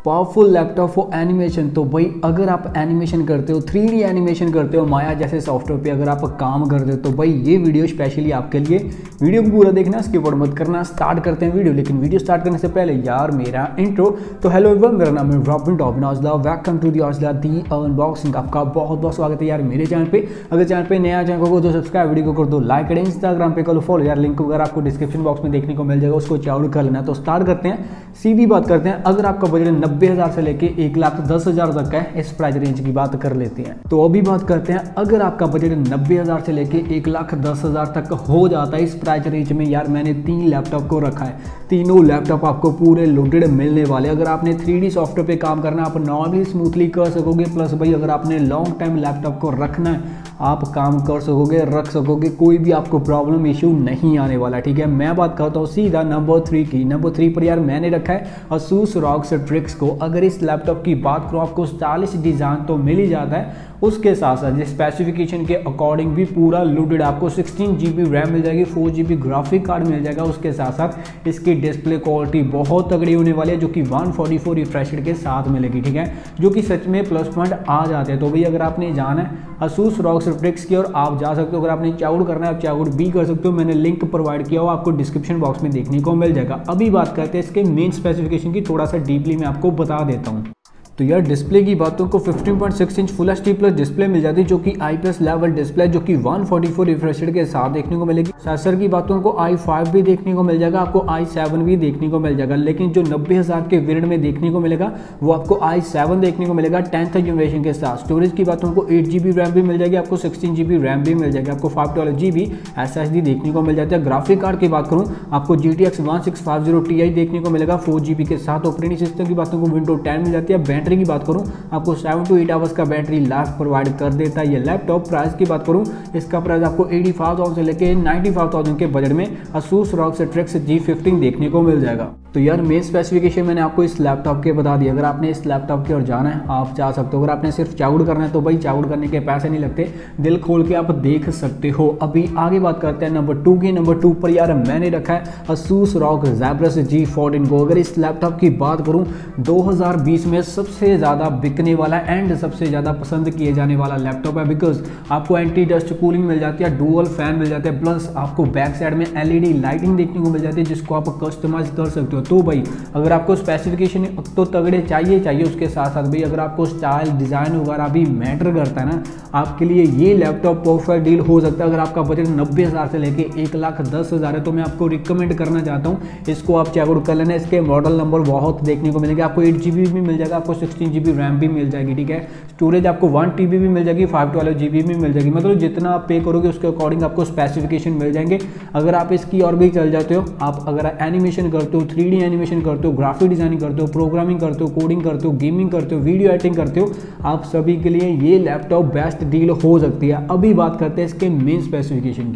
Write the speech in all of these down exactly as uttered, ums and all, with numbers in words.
Powerful laptop for animation. तो भाई अगर आप एनिमेशन करते हो, थ्री डी एनिमेशन करते हो, माया जैसे सॉफ्टवेयर पे अगर आप काम करते हो तो भाई ये वीडियो स्पेशली आपके लिए। वीडियो को पूरा देखना, स्किप आउट मत करना। स्टार्ट करते हैं वीडियो, लेकिन वीडियो स्टार्ट करने से पहले यार मेरा इंट्रो। तो हेलो एवरीवन, मेरा नाम है Robin Tobin Aujla. Welcome to the Aujla दी अनबॉक्सिंग। आपका बहुत बहुत स्वागत है यार मेरे चैनल पे। अगर चैनल पे नया चैनल को तो सब्सक्राइब, वीडियो को कर दो लाइक, करें इंस्टाग्राम पे करो फॉलो यार। लिंक वगैरह आपको डिस्क्रिप्शन बॉक्स में देखने को मिल जाएगा, उसको चेकआउट कर लेना। तो स्टार्ट करते हैं, सीधी बात करते हैं। अगर आपका बजट नब्बे हजार से लेके एक लाख दस हजार तक है, इस प्राइस रेंज की बात कर लेते हैं। तो अभी बात करते हैं, अगर आपका बजट नब्बे हजार से लेके एक लाख दस हजार तक हो जाता है इस प्राइस रेंज में, यार मैंने तीन लैपटॉप को रखा है। तीनों लैपटॉप आपको पूरे लोडेड मिलने वाले। अगर आपने थ्री डी सॉफ्टवेयर पे काम करना है, आप नॉर्मली स्मूथली कर सकोगे। प्लस भाई अगर आपने लॉन्ग टाइम लैपटॉप को रखना है, आप काम कर सकोगे, रख सकोगे, कोई भी आपको प्रॉब्लम इशू नहीं आने वाला। ठीक है, मैं बात करता हूँ सीधा नंबर थ्री की। नंबर थ्री पर यार मैंने रखा है Asus R O G Strix को। अगर इस लैपटॉप की बात करूँ, आपको स्टाइलिश डिजाइन तो मिल ही जाता है, उसके साथ साथ स्पेसिफिकेशन के अकॉर्डिंग भी पूरा लोडेड। आपको सिक्सटीन जी बी रैम मिल जाएगी, four G B graphic card मिल जाएगा। उसके साथ साथ इसकी डिस्प्ले क्वालिटी बहुत तगड़ी होने वाली है, जो कि one forty four refresh rate के साथ मिलेगी। ठीक है, जो कि सच में प्लस पॉइंट आ जाते हैं। तो भाई अगर आपने जाना है Asus R O G Strix की और आप जा सकते हो। अगर आपने चेकआउट करना है, आप चेकआउट भी कर सकते हो। मैंने लिंक प्रोवाइड किया हो, आपको डिस्क्रिप्शन बॉक्स में देखने को मिल जाएगा। अभी बात करते हैं इसके मेन स्पेसिफिकेशन की, थोड़ा सा डीपली मैं आपको बता देता हूँ। तो यार डिस्प्ले की बातों को fifteen point six inch full HD plus display मिल जाती है, जो कि आईपीएस लेवल डिस्प्ले, जो कि one forty four refresh rate के साथ देखने को मिलेगी। प्रोसेसर की बातों को आई फाइव भी देखने को मिल जाएगा, आपको आई सेवन भी देखने को मिल जाएगा। लेकिन जो नब्बे हजार के वेरिएंट में देखने को मिलेगा वो आपको आई सेवन देखने को मिलेगा टेंथ जनरेशन के साथ। स्टोरेज की बातों को एट जीबी रैम भी मिल जाएगी, आपको सिक्सटीन जीबी रैम भी मिल जाएगी, आपको five twelve GB S S D देखने को मिल जाता है। ग्राफिक कार्ड की बात करूँ, आपको G T X one six five zero T I देखने को मिलेगा फोर जीबी के साथ। ऑपरेटिंग सिस्टम की बातों को विंडो टेन मिल जाती है। बैटरी की बात करूँ, आपको सेवन टू एट आवर्स का बैटरी लाइफ प्रोवाइड कर देता है ये लैपटॉप। प्राइस की बात करूं, इसका प्राइस आपको एटी फाइव थाउजेंड से लेके नाइन्टी फाइव थाउजेंड के बजट में Asus R O G Strix G fifteen देखने को मिल जाएगा। तो यार मेन स्पेसिफिकेशन मैंने आपको इस लैपटॉप के बता दिया। अगर आपने इस लैपटॉप की ओर जाना है, आप जा सकते हो। अगर आपने सिर्फ चेकआउट करना है तो भाई चेकआउट करने के पैसे नहीं लगते, दिल खोल के आप देख सकते हो। अभी आगे बात करते हैं नंबर टू की। नंबर टू पर यार मैंने रखा है Asus R O G Zephyrus G fourteen को। अगर इस लैपटॉप की बात करूं, दो हज़ार बीस में सबसे ज़्यादा बिकने वाला एंड सबसे ज़्यादा पसंद किए जाने वाला लैपटॉप है। बिकॉज आपको एंटी डस्ट कूलिंग मिल जाती है, डुअल फैन मिल जाते हैं, प्लस आपको बैक साइड में एलईडी लाइटिंग देखने को मिल जाती है, जिसको आप कस्टमाइज कर सकते हो। तो भाई अगर आपको स्पेसिफिकेशन तो तगड़े चाहिए चाहिए उसके साथ साथ भाई अगर आपको स्टाइल डिज़ाइन वगैरह भी मैटर करता है ना, आपके लिए ये लैपटॉप परफेक्ट डील हो सकता है। अगर आपका बजट नब्बे हज़ार से लेके एक लाख दस हज़ार है तो मैं आपको रिकमेंड करना चाहता हूँ, इसको आप चेकआउट कर लेना। इसके मॉडल नंबर बहुत देखने को मिलेगा, आपको एट जी बी भी मिल जाएगा, आपको सिक्सटीन जी बी रैम भी मिल जाएगी। ठीक है, स्टोरेज आपको वन टी बी भी मिल जाएगी, फाइव ट्वेल्व जी बी भी मिल जाएगी। मतलब जितना आप पे करोगे उसके अकॉर्डिंग आपको स्पेसिफिकेशन मिल जाएंगे। अगर आप इसकी और भी चल जाते हो, आप अगर एनिमेशन करते हो, थ्री डी एनिमेशन करते हो, ग्राफिक डिजाइनिंग करते हो, प्रोग्रामिंग करते हो, कोडिंग करते हो, गेमिंग करते हो, वीडियो एडिटिंग करते हो, आप सभी के लिए ये लैपटॉप बेस्ट डील हो सकती है। अभी बात करते हैं इसके मेन स्पेसिफिकेशन की।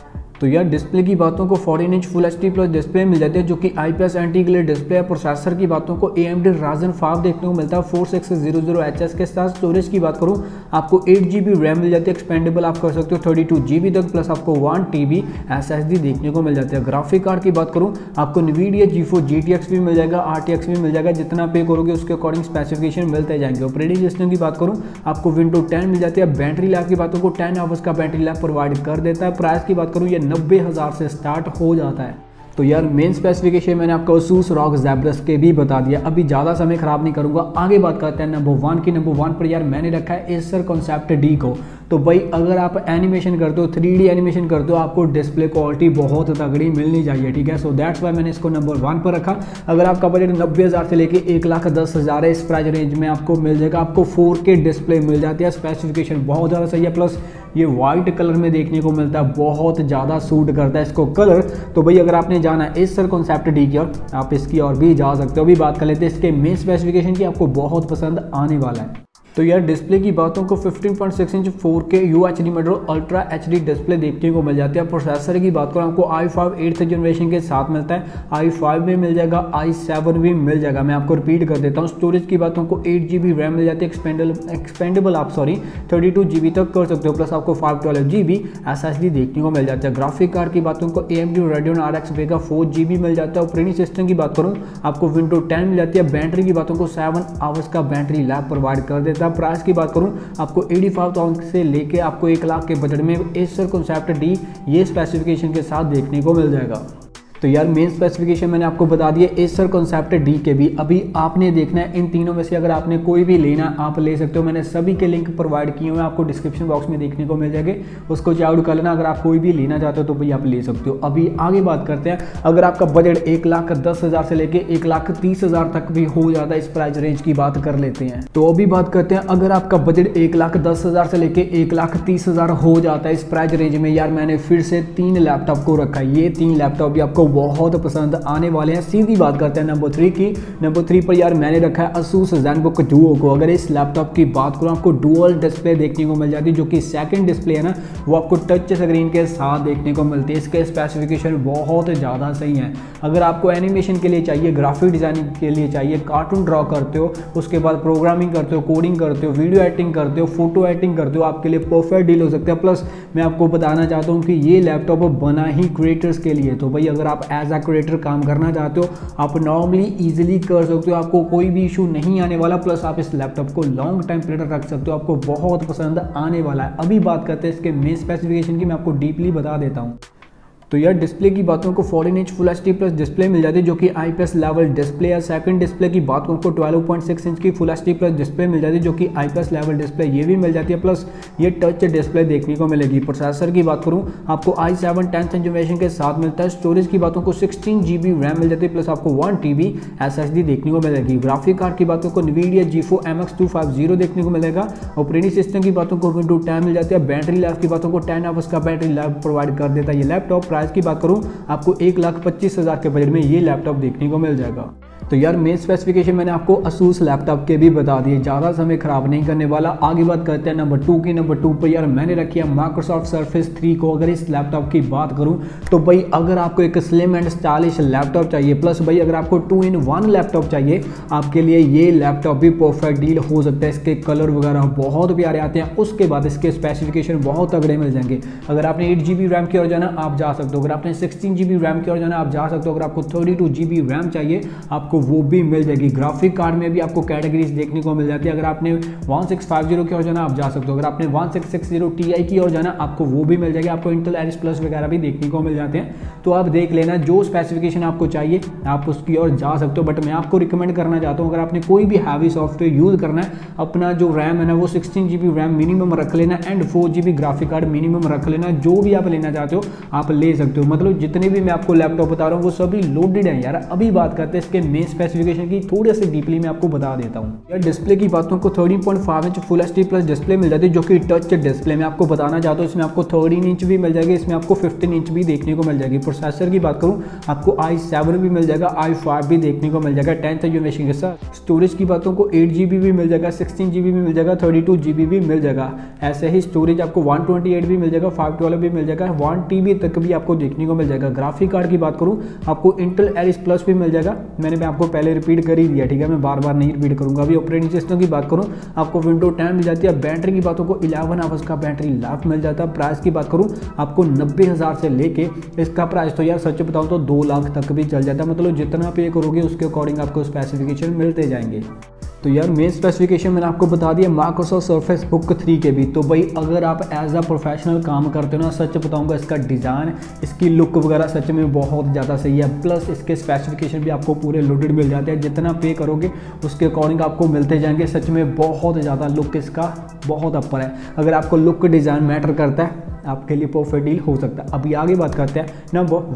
तो यार डिस्प्ले की बातों को fourteen inch full HD plus display मिल जाती है, जो कि आईपीएस एंटी ग्लेयर डिस्प्ले है। प्रोसेसर की बातों को A M D Ryzen five देखने को मिलता है four six zero zero H S के साथ। स्टोरेज की बात करूं, आपको एट जीबी रैम मिल जाती है, एक्सपेंडेबल आप कर सकते हो थर्टी टू जीबी तक, प्लस आपको वन टीबी एसएसडी देखने को मिल जाती है। ग्राफिक कार्ड की बात करूं, आपको NVIDIA GeForce G T X भी मिल जाएगा, आर टी एक्स भी मिल जाएगा। जितना पे करोगे उसके अकॉर्डिंग स्पेसिफिकेशन मिलते जाएंगे। ऑपरेटिंग सिस्टम की बात करूं, आपको विंडो टेन मिल जाती है। बैटरी लाइफ की बातों को टेन आवर्स का बैटरी लाइफ प्रोवाइड कर देता है। प्राइस की बात करूं, ये नब्बे हजार से स्टार्ट हो जाता है। तो यार मेन स्पेसिफिकेशन मैंने आपको Asus R O G Zephyrus के भी बता दिया। अभी ज़्यादा समय खराब नहीं करूंगा, आगे बात करते हैं नंबर वन की। नंबर वन पर यार मैंने रखा है Acer Concept D को। तो भाई अगर आप एनिमेशन करते हो, थ्री डी एनिमेशन करते हो, आपको डिस्प्ले क्वालिटी बहुत तगड़ी मिलनी चाहिए। ठीक है, सो दैट्स वाई मैंने इसको नंबर वन पर रखा। अगर आपका बजट नब्बे हज़ार से लेके एक लाख दस हज़ार है, इस प्राइस रेंज में आपको मिल जाएगा। आपको फोर के डिस्प्ले मिल जाती है, स्पेसिफिकेशन बहुत ज़्यादा सही है, प्लस ये वाइट कलर में देखने को मिलता है, बहुत ज़्यादा सूट करता है इसको कलर। तो भाई अगर आपने जाना है Acer Concept D की ओर, आप इसकी और भी जा सकते हो। अभी बात कर लेते हैं इसके मेन स्पेसिफिकेशन की, आपको बहुत पसंद आने वाला है। तो यार डिस्प्ले की बातों को fifteen point six inch four K U H D model ultra H D display देखने को मिल जाती है। प्रोसेसर की बात करूँ आपको आई फाइव एट्थ जनरेशन के साथ मिलता है, आई फाइव भी मिल जाएगा, आई सेवन भी मिल जाएगा। मैं आपको रिपीट कर देता हूँ। स्टोरेज की बातों को एट जी बी रैम मिल जाती है, एक्सपेंडेबल एक्सपेंडेबल आप sorry thirty two G B तक कर सकते हो, प्लस आपको five twelve G B S S D देखने को मिल जाता है। ग्राफिक कार्ड की बातों को A M D Radeon R X का फोर जी बी मिल जाता है। ऑपरेटिंग सिस्टम की बात करूँ आपको विंडो टेन मिल जाती है। बैटरी की बातों को सेवन आवर्स का बैटरी लाइफ प्रोवाइड कर देता है। प्राइस की बात करूँ आपको पचासी हज़ार से लेके आपको एक लाख के बजट में एसर कॉन्सेप्ट डी ये स्पेसिफिकेशन के साथ देखने को मिल जाएगा। तो यार मेन स्पेसिफिकेशन मैंने आपको बता दिया एसर कॉन्सेप्ट डी के भी। अभी आपने देखना है इन तीनों में से अगर आपने कोई भी लेना आप ले सकते हो। मैंने सभी के लिंक प्रोवाइड किए हुए हैं, आपको डिस्क्रिप्शन बॉक्स में देखने को मिल जाएंगे, उसको चेकआउट कर लेना। अगर आप कोई भी लेना चाहते हो तो भाई आप ले सकते हो। अभी आगे बात करते हैं, अगर आपका बजट एक लाख दस हज़ार से लेके एक लाख तीस हज़ार तक भी हो जाता है, इस प्राइस रेंज की बात कर लेते हैं। तो अभी बात करते हैं अगर आपका बजट एक लाख दस हज़ार से लेके एक लाख तीस हज़ार हो जाता है इस प्राइस रेंज में, यार मैंने फिर से तीन लैपटॉप को रखा है। ये तीन लैपटॉप भी आपको बहुत पसंद आने वाले हैं। सीधी बात करते हैं नंबर थ्री की। नंबर थ्री पर यार मैंने रखा है Asus ZenBook Duo को। अगर इस लैपटॉप की बात करूं आपको डुअल डिस्प्ले देखने को मिल जाती है, जो कि सेकंड डिस्प्ले है ना वो आपको टच स्क्रीन के साथ देखने को मिलती है। इसके स्पेसिफिकेशन बहुत ज़्यादा सही है। अगर आपको एनिमेशन के लिए चाहिए, ग्राफिक डिजाइनिंग के लिए चाहिए, कार्टून ड्रॉ करते हो, उसके बाद प्रोग्रामिंग करते हो, कोडिंग करते हो, वीडियो एडिटिंग करते हो, फोटो एडिटिंग करते हो, आपके लिए परफेक्ट डील हो सकता है। प्लस मैं आपको बताना चाहता हूँ कि ये लैपटॉप बना ही क्रिएटर्स के लिए। तो भाई अगर आप एज अ क्रिएटर काम करना चाहते हो आप नॉर्मली इजीली कर सकते हो, आपको कोई भी इशू नहीं आने वाला। प्लस आप इस लैपटॉप को लॉन्ग टाइम पीरियड रख सकते हो, आपको बहुत पसंद आने वाला है। अभी बात करते हैं इसके मेन स्पेसिफिकेशन की, मैं आपको डीपली बता देता हूँ। तो यार डिस्प्ले की बातों को fourteen inch full H D plus display मिल जाती है, जो कि I P S level display है। सेकंड डिस्प्ले की बात करूँ को ट्वेल्व पॉइंट सिक्स इंच की full H D plus display मिल जाती है, जो कि I P S level display ये भी मिल जाती है। प्लस ये टच डिस्प्ले देखने को मिलेगी। प्रोसेसर की बात करूँ आपको आई सेवन टेंथ जनरेशन के साथ मिलता है। स्टोरेज की बातों को सिक्सटीन जी बी रैम मिल जाती है, प्लस आपको one T B S S D देखने को मिलेगी। ग्राफिक कार्ड की बातों को NVIDIA GeForce M X two five zero देखने को मिलेगा। ऑपरेटिंग सिस्टम की बातों को विंडो टेन मिल जाती है। बैटरी लाइफ की बातों को टेन आवर्स का बैटरी लाइफ प्रोवाइड कर देता है ये लैपटॉप। प्राइस की बात करूँ आपको एक लाख पच्चीस हज़ार के बजट में ये लैपटॉप देखने को मिल जाएगा। तो यार मेन स्पेसिफिकेशन मैंने आपको Asus लैपटॉप के भी बता दिए, ज़्यादा समय खराब नहीं करने वाला। आगे बात करते हैं नंबर टू की। नंबर टू पर यार मैंने रखी है माइक्रोसॉफ्ट सर्फेस थ्री को। अगर इस लैपटॉप की बात करूं तो भाई अगर आपको एक स्लिम एंड स्टाइलिश लैपटॉप चाहिए, प्लस भाई अगर आपको टू इन वन लैपटॉप चाहिए, आपके लिए ये लैपटॉप भी परफेक्ट डील हो सकता है। इसके कलर वगैरह बहुत प्यारे आते हैं, उसके बाद इसके स्पेसिफिकेशन बहुत तगड़े मिल जाएंगे। अगर आपने एट जी बी रैम की ओर जाना आप जा सकते हो, अगर आपने सिक्सटीन जी बी रैम की ओर जाना आप जा सकते हो, अगर आपको thirty two G B RAM चाहिए आपको वो भी मिल जाएगी। ग्राफिक कार्ड में भी आपको कैटेगरीज देखने को मिल जाती है। अगर आपने वन सिक्स फाइव जीरो की ओर जाना आप जा सकते हो, अगर आपने one six six zero T I की ओर जाना आपको वो भी मिल जाएगी। आपको इंटेल एरिस प्लस वगैरह भी देखने को मिल जाते हैं। तो आप देख लेना जो स्पेसिफिकेशन आपको चाहिए आप उसकी ओर जा सकते हो। बट मैं आपको रिकमेंड करना चाहता हूँ अगर आपने कोई भी हैवी सॉफ्टवेयर यूज करना है, अपना जो रैम है ना वो sixteen G B RAM minimum रख लेना and four G B graphic card minimum रख लेना। जो भी आप लेना चाहते हो आप ले सकते हो। मतलब जितने भी मैं आपको लैपटॉप बता रहा हूँ वो सभी लोडेड है यार। अभी बात करते हैं इसके मेन स्पेसिफिकेशन की, थोड़े से डीपली मैं आपको बता देता हूँ। यार डिस्प्ले की बातों को thirteen point five inch full H D plus display मिल जाती है, जो कि टच डिस्प्ले में आपको बताना चाहता हूँ। इसमें आपको थर्टीन इंच भी मिल जाएगी, इसमें आपको फिफ्टीन इंच भी देखने को मिल जाएगी। प्रोसेसर की बात करूँ आपको आई सेवन भी मिल जाएगा, आई फाइव भी देखने को मिल जाएगा टेंथ जनरेशन के साथ। स्टोरेज की बातों को एट जी बी भी मिल जाएगा, सिक्सटीन जी बी भी मिल जाएगा, थर्टी टू जी बी भी मिल जाएगा। ऐसे ही स्टोरेज आपको वन ट्वेंटी एट भी मिल जाएगा, फाइव ट्वेल्व भी मिल जाएगा, वन टी बी तक भी आपको देखने को मिल जाएगा। ग्राफिक कार्ड की बात करूँ आपको इंटेल एरिस प्लस भी मिल जाएगा। मैंने आपको पहले रिपीट कर ही दिया, ठीक है, मैं बार बार नहीं रिपीट करूंगा। अभी ऑपरेटिंग सिस्टम की बात करूं आपको विंडो टेन मिल जाती है। बैटरी की बातों को इलेवन आवर्स का बैटरी लाइफ मिल जाता है। प्राइस की बात करूं आपको नब्बे हज़ार से लेके इसका प्राइस तो यार सच बताऊं तो दो लाख तक भी चल जाता है। मतलब जितना पे करोगे उसके अकॉर्डिंग आपको स्पेसिफिकेशन मिलते जाएंगे। तो यार मेन स्पेसिफिकेशन मैंने आपको बता दिया माइक्रोसॉफ्ट सर्फेस बुक थ्री के भी। तो भाई अगर आप एज अ प्रोफेशनल काम करते हो ना, सच बताऊंगा इसका डिज़ाइन इसकी लुक वगैरह सच में बहुत ज़्यादा सही है। प्लस इसके स्पेसिफिकेशन भी आपको पूरे लोडेड मिल जाते हैं। जितना पे करोगे उसके अकॉर्डिंग आपको मिलते जाएंगे। सच में बहुत ज़्यादा लुक इसका बहुत अपर है। अगर आपको लुक डिज़ाइन मैटर करता है आपके लिए परफेक्ट डील हो सकता है। अभी आगे बात करते हैं नंबर वन।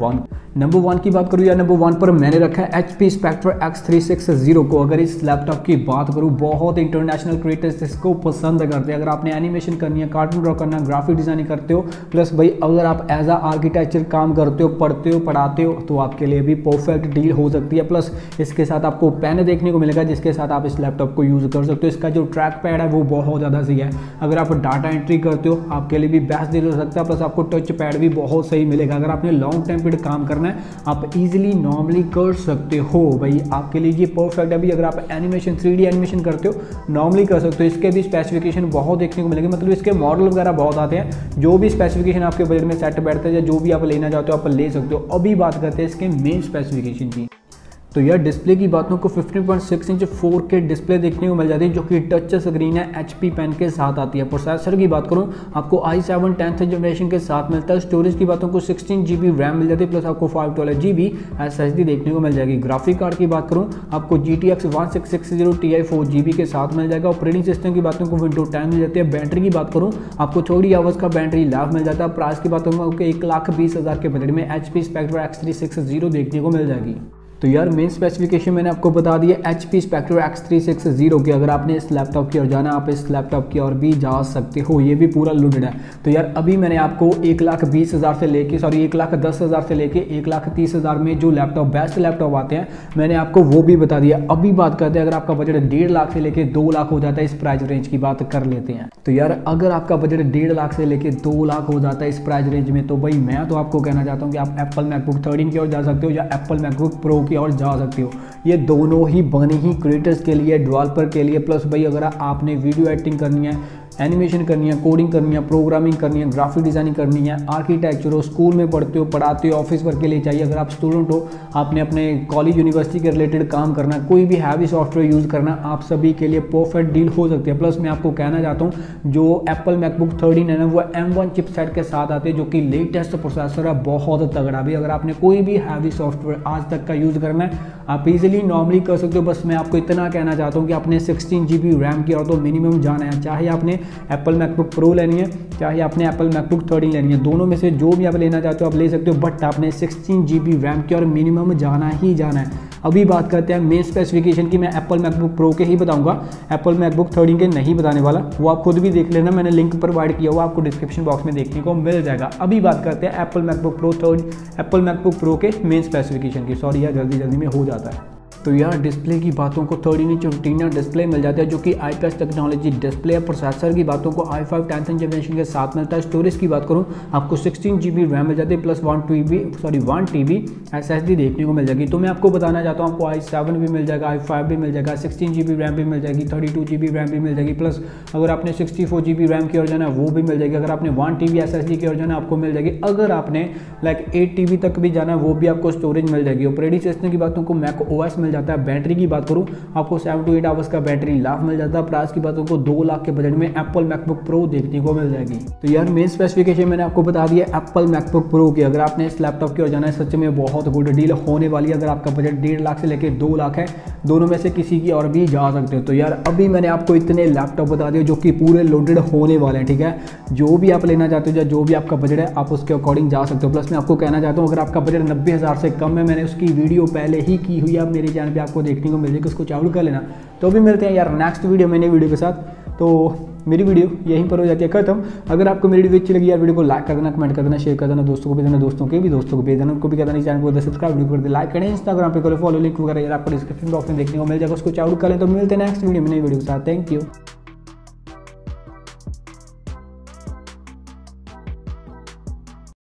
नंबर वन की बात करूँ या नंबर वन पर मैंने रखा है H P Spectre X three sixty को। अगर इस लैपटॉप की बात करूँ, बहुत इंटरनेशनल क्रिएटर्स इसको पसंद करते हैं। अगर आपने एनिमेशन करनी है, कार्टून ड्रॉ करना, ग्राफिक डिजाइनिंग करते हो, प्लस भाई अगर आप एज आ आर्किटेक्चर काम करते हो, पढ़ते हो, पढ़ाते हो, तो आपके लिए भी परफेक्ट डील हो सकती है। प्लस इसके साथ आपको पेन देखने को मिलेगा जिसके साथ आप इस लैपटॉप को यूज़ कर सकते हो। इसका जो ट्रैक पैड है वो बहुत ज़्यादा सही है। अगर आप डाटा एंट्री करते हो आपके लिए भी बेस्ट डील हो सकता है। प्लस आपको टच पैड भी बहुत सही मिलेगा। अगर आपने लॉन्ग टाइम पीरियड काम करना है, आप इजीली नॉर्मली कर सकते हो। भाई आपके लिए ये परफेक्ट है। अभी अगर आप एनिमेशन थ्री डी एनिमेशन करते हो, नॉर्मली कर सकते हो। इसके भी स्पेसिफिकेशन बहुत देखने को मिलेंगे, मतलब इसके मॉडल वगैरह बहुत आते हैं। जो भी स्पेसिफिकेशन आपके बजट में सेट बैठते हैं या जो भी आप लेना चाहते हो आप ले सकते हो। अभी बात करते हैं इसके मेन स्पेसिफिकेशन की। तो यार डिस्प्ले की बातों को fifteen point six inch four K display देखने को मिल जाती है जो कि टच स्क्रीन है, एचपी पेन के साथ आती है। प्रोसेसर की बात करूं, आपको आई सेवन टेंथ जनरेशन के साथ मिलता है। स्टोरेज की बातों को सिक्सटीन जी बी रैम मिल जाती है, प्लस आपको five twelve G B S S D देखने को मिल जाएगी। ग्राफिक कार्ड की बात करूँ, आपको G T X one six six zero T I four G B के साथ मिल जाएगा। ऑपरेटिंग सिस्टम की बातों को विंडो टेन मिल जाती है। बैटरी की बात करूँ, आपको थोड़ी आवर्स का बैटरी लाइफ मिल जाता है। प्राइस की बात करूँ, आपको एक लाख बीस हज़ार के बजट में H P Spectre X three sixty देखने को मिल जाएगी। तो यार मेन स्पेसिफिकेशन मैंने आपको बता दिया H P Spectre X three sixty की। अगर आपने इस लैपटॉप की ओर जाना, आप इस लैपटॉप की ओर भी जा सकते हो। ये भी पूरा लोडेड है। तो यार अभी मैंने आपको एक लाख बीस हज़ार से लेके सॉरी एक लाख दस हज़ार से लेके एक लाख तीस हज़ार में जो लैपटॉप बेस्ट लैपटॉप आते हैं मैंने आपको वो भी बता दिया। अभी बात करते हैं अगर आपका बजट डेढ़ लाख से लेके दो लाख हो जाता है, इस प्राइस रेंज की बात कर लेते हैं। तो यार अगर आपका बजट डेढ़ लाख से लेके दो लाख हो जाता है इस प्राइस रेंज में, तो भाई मैं तो आपको कहना चाहता हूँ कि आप एप्पल मैकबुक थर्टीन की ओर जा सकते हो या एप्पल मैकबुक प्रो की ओर जा सकते हो। ये दोनों ही बने ही क्रिएटर्स के लिए, डेवलपर के लिए। प्लस भाई अगर आपने वीडियो एडिटिंग करनी है, एनिमेशन करनी है, कोडिंग करनी है, प्रोग्रामिंग करनी है, ग्राफिक डिजाइनिंग करनी है, आर्किटेक्चर हो, स्कूल में पढ़ते हो, पढ़ाते हो, ऑफिस वर्क के लिए चाहिए, अगर आप स्टूडेंट हो, आपने अपने कॉलेज यूनिवर्सिटी के रिलेटेड काम करना है, कोई भी हैवी सॉफ्टवेयर यूज़ करना, आप सभी के लिए परफेक्ट डील हो सकती है। प्लस मैं आपको कहना चाहता हूँ जो एप्पल मैकबुक थर्टीन है ना, वो एम वन चिपसेट के साथ आते हैं जो कि लेटेस्ट प्रोसेसर है, बहुत तगड़ा भी। अगर आपने कोई भी हैवी सॉफ्टवेयर आज तक का यूज़ करना है, आप इजीली नॉर्मली कर सकते हो। बस मैं आपको इतना कहना चाहता हूँ कि आपने सिक्सटीन जी बी रैम की और तो मिनिमम जाना है। चाहे आपने एप्पल मैकबुक प्रो लेनी है, चाहे आपने एप्पल मैकबुक थर्टीन लेनी है, दोनों में से जो भी आप लेना चाहते हो आप ले सकते हो। बट आपने सिक्सटीन जी बी रैम की और मिनिमम जाना ही जाना है। अभी बात करते हैं मेन स्पेसिफिकेशन की। मैं एप्पल मैकबुक प्रो के ही बताऊंगा, एप्पल मैकबुक थर्टीन के नहीं बताने वाला। वो आप खुद भी देख लेना, मैंने लिंक प्रोवाइड किया हुआ, आपको डिस्क्रिप्शन बॉक्स में देखने को मिल जाएगा। अभी बात करते हैं Apple MacBook Pro third Apple MacBook Pro के मेन स्पेसिफिकेशन की। सॉरी यार जल्दी जल्दी में हो जाता है। तो यार डिस्प्ले की बातों को थर्टीन इंच रेटिना डिस्प्ले मिल जाता है जो कि आईपीएस टेक्नोलॉजी डिस्प्ले है। प्रोसेसर की बातों को आई फाइव टेंथ जनरेशन के साथ मिलता है। स्टोरेज की बात करूँ, आपको सिक्सटीन जी बी रैम मिल जाती है, plus one T B sorry one T B S S D देखने को मिल जाएगी। तो मैं आपको बताना चाहता हूँ, आपको आई सेवन भी मिल जाएगा, आई फाइव भी मिल जाएगा, सिक्सटीन जी बी रैम भी मिल जाएगी, thirty two G B RAM भी मिल जाएगी। प्लस अगर आपने sixty four G B RAM की ओर जाना वो भी मिल जाएगी। अगर आपने one T B S S D की ओर जाना आपको मिल जाएगी। अगर आपने लाइक एट टी बी तक भी जाना वो भी आपको स्टोरेज मिल जाएगी। ऑपरेटिंग सिस्टम की बातों को मैक ओएस मिल जाता है। बैटरी की बात करूं, आपको सेवन टू एट आवर्स का बैटरी लाइफ मिल जाता है। प्राइस की बातों को दो लाख के बजट में एप्पल मैकबुक प्रो देखने को मिल जाएगी। तो यार मेन स्पेसिफिकेशन मैंने आपको बता दिया एप्पल मैकबुक प्रो की। अगर आपने इस लैपटॉप की ओर जाना है, सच में बहुत गुड डील होने वाली है। अगर आपका बजट डेढ़ लाख से लेकर दो लाख है, दोनों में से किसी की और भी जा सकते हो। तो यार अभी मैंने आपको इतने लैपटॉप बता दिए जो कि पूरे लोडेड होने वाले हैं, ठीक है। जो भी आप लेना चाहते हो या जो भी आपका बजट है आप उसके अकॉर्डिंग जा सकते हो। प्लस मैं आपको कहना चाहता हूँ अगर आपका बजट नब्बे हज़ार से कम है, मैंने उसकी वीडियो पहले ही की हुई है, आप मेरे चैनल पे आपको देखने को मिल जाएगी, उसको चालू कर लेना। तो अभी मिलते हैं यार नेक्स्ट वीडियो में नई वीडियो के साथ। तो मेरी वीडियो यहीं पर हो जाती है खत्म। अगर आपको मेरी वीडियो अच्छी लगी यार, वीडियो को लाइक कर देना, कमेंट कर देना, शेयर कर देना, दोस्तों को भी देना, दोस्तों के भी दोस्तों को भेज देना, उनको भी कहना नहीं चैनल को सब्सक्राइब नहीं कर दे, लाइक करें, इंस्टाग्राम पे करो फॉलो, लिंक वगैरह यार आपको डिस्क्रिप्शन बॉक्स में देखने को मिल जाएगा, उसको चालू करें। तो मिलते हैं नेक्स्ट वीडियो में नई वीडियो के साथ। Thank you.